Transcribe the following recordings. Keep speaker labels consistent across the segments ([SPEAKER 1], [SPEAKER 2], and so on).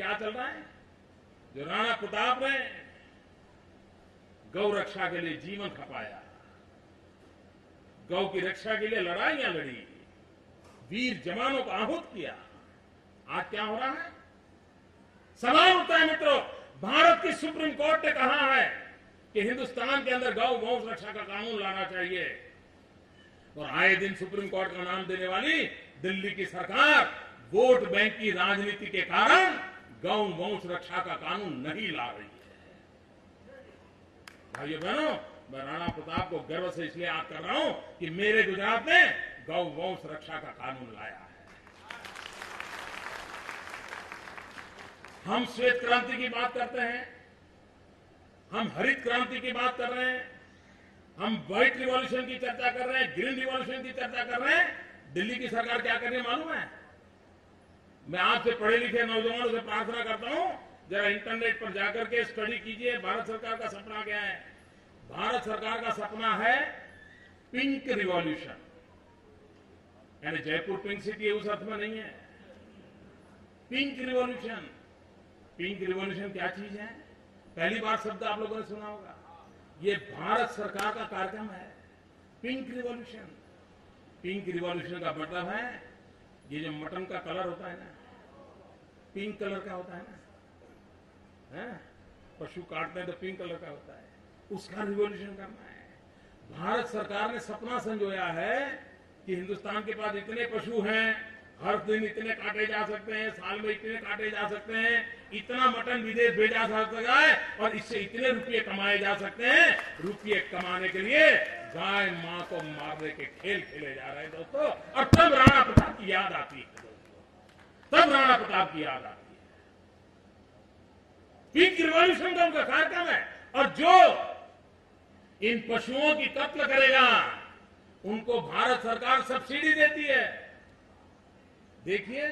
[SPEAKER 1] क्या चल रहा है? जो राणा प्रताप ने गौ रक्षा के लिए जीवन खपाया, गौ की रक्षा के लिए लड़ाइयां लड़ी, वीर जवानों को आहूत किया, आज क्या हो रहा है? सवाल उठता है मित्रों, भारत की सुप्रीम कोर्ट ने कहा है कि हिंदुस्तान के अंदर गौ गौ रक्षा का कानून लाना चाहिए, और आए दिन सुप्रीम कोर्ट का नाम देने वाली दिल्ली की सरकार वोट बैंक की राजनीति के कारण गौ वंश रक्षा का कानून नहीं ला रही है। भाइयों बहनों, मैं राणा प्रताप को गर्व से इसलिए याद कर रहा हूं कि मेरे गुजरात ने गौ वंश रक्षा का कानून लाया है। हम श्वेत क्रांति की बात करते हैं, हम हरित क्रांति की बात कर रहे हैं, हम व्हाइट रिवॉल्यूशन की चर्चा कर रहे हैं, ग्रीन रिवॉल्यूशन की चर्चा कर रहे हैं। दिल्ली की सरकार क्या कर रही है मालूम है? मैं आपसे पढ़े लिखे नौजवानों से प्रार्थना करता हूं, जरा इंटरनेट पर जाकर के स्टडी कीजिए। भारत सरकार का सपना क्या है? भारत सरकार का सपना है पिंक रिवॉल्यूशन, यानी जयपुर पिंक सिटी उस अर्थ में नहीं है। पिंक रिवॉल्यूशन, पिंक रिवॉल्यूशन क्या चीज है? पहली बार शब्द आप लोगों ने सुना होगा। ये भारत सरकार का कार्यक्रम है, पिंक रिवॉल्यूशन। पिंक रिवॉल्यूशन का मतलब है ये जो मटन का कलर होता है ना, पिंक कलर का होता है ना, पशु काटते हैं तो पिंक कलर का होता है, उसका रिवॉल्यूशन करना है। भारत सरकार ने सपना संजोया है कि हिंदुस्तान के पास इतने पशु हैं, हर दिन इतने काटे जा सकते हैं, साल में इतने काटे जा सकते हैं, इतना मटन विदेश भेजा जा सकता है और इससे इतने रुपये कमाए जा सकते हैं। रुपये कमाने के लिए गाय मां को मारने के खेल खेले जा रहे हैं दोस्तों। और तब राणा प्रताप की याद आती है दोस्तों, तब राणा प्रताप की याद आती है। पिंक रिवॉल्यूशन का उनका कार्यक्रम है, और जो इन पशुओं की कत्ल करेगा उनको भारत सरकार सब्सिडी देती है। देखिए,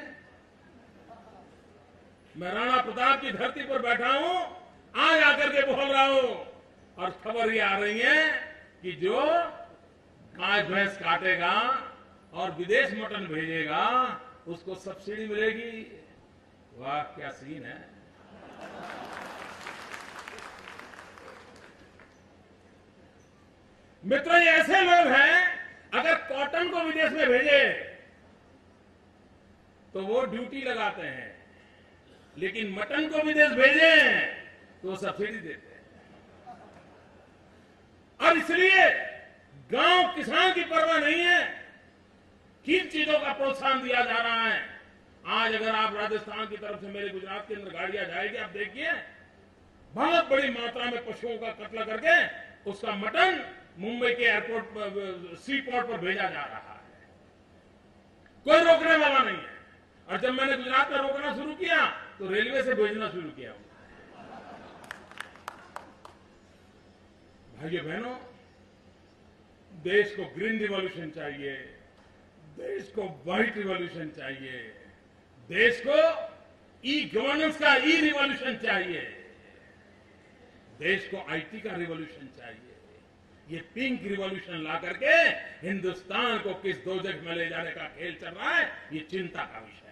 [SPEAKER 1] मैं राणा प्रताप की धरती पर बैठा हूं, आज आकर के बोल रहा हूं, और खबर ये आ रही है कि जो गाय भैंस काटेगा और विदेश मटन भेजेगा उसको सब्सिडी मिलेगी। वाह, क्या सीन है। मित्रों, ये ऐसे लोग हैं, अगर कॉटन को विदेश में भेजे तो वो ड्यूटी लगाते हैं, लेकिन मटन को विदेश भेजे तो सब्सिडी देते हैं। और इसलिए गांव किसान की परवाह नहीं है, किन चीजों का प्रोत्साहन दिया जा रहा है। आज अगर आप राजस्थान की तरफ से मेरे गुजरात के अंदर गाड़ियां जाएगी, आप देखिए बहुत बड़ी मात्रा में पशुओं का कत्ल करके उसका मटन मुंबई के एयरपोर्ट पर, सी पोर्ट पर भेजा जा रहा है। कोई रोकने वाला नहीं है। और जब मैंने गुजरात में रोकना शुरू किया तो रेलवे से भेजना शुरू किया। भाइयों बहनों, देश को ग्रीन रिवॉल्यूशन चाहिए, देश को व्हाइट रिवॉल्यूशन चाहिए, देश को ई गवर्नेंस का ई रिवॉल्यूशन चाहिए, देश को आईटी का रिवॉल्यूशन चाहिए। ये पिंक रिवॉल्यूशन ला करके हिंदुस्तान को किस दोजख में ले जाने का खेल चल रहा है, ये चिंता का विषय है।